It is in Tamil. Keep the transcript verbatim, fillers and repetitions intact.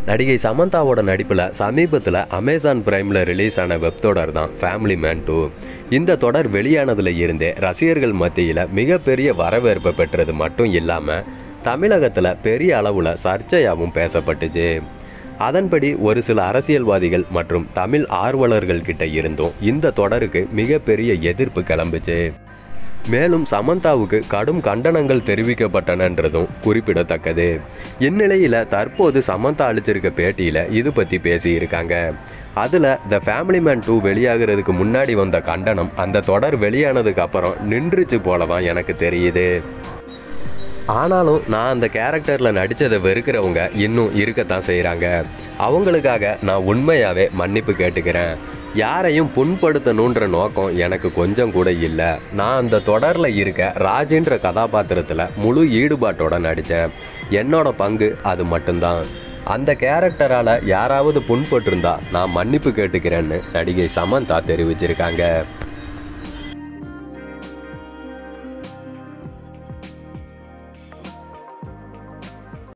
நடிகை சமந்தாவோட நடிப்பில் சமீபத்தில் அமேசான் பிரைமில் ரிலீஸ் ஆன வெப் தொடர் தான் ஃபேமிலி மேன் டூ. இந்த தொடர் வெளியானதுல இருந்தே ரசிகர்கள் மத்தியில் மிகப்பெரிய வரவேற்பை பெற்றது மட்டும் இல்லாமல் தமிழகத்தில் பெரிய அளவில் சர்ச்சையாகவும் பேசப்பட்டுச்சு. அதன்படி ஒரு சில அரசியல்வாதிகள் மற்றும் தமிழ் ஆர்வலர்கள் கிட்ட இருந்தும் இந்த தொடருக்கு மிகப்பெரிய எதிர்ப்பு கிளம்புச்சு. மேலும் சமந்தாவுக்கு கடும் கண்டனங்கள் தெரிவிக்கப்பட்டனன்றதும் குறிப்பிடத்தக்கது. இந்நிலையில் தற்போது சமந்தா அளிச்சிருக்க பேட்டியில் இது பற்றி பேசியிருக்காங்க. அதில் த ஃபேமிலி மேன் டூ வெளியாகிறதுக்கு முன்னாடி வந்த கண்டனம் அந்த தொடர் வெளியானதுக்கு அப்புறம் நின்றுச்சு போல தான் எனக்கு தெரியுது. ஆனாலும் நான் அந்த கேரக்டரில் நடித்ததை வெறுக்கிறவங்க இன்னும் இருக்கத்தான் செய்கிறாங்க. அவங்களுக்காக நான் உண்மையாகவே மன்னிப்பு கேட்டுக்கிறேன். யாரையும் புண்படுத்தணுன்ற நோக்கம் எனக்கு கொஞ்சம் கூட இல்லை. நான் அந்த தொடரில் இருக்க ராஜின்ற கதாபாத்திரத்தில் முழு ஈடுபாட்டோட நடித்தேன். என்னோட பங்கு அது மட்டும்தான். அந்த கேரக்டரால் யாராவது புண்பட்டிருந்தா நான் மன்னிப்பு கேட்டுக்கிறேன்னு நடிகை சமந்தா தெரிவிச்சிருக்காங்க.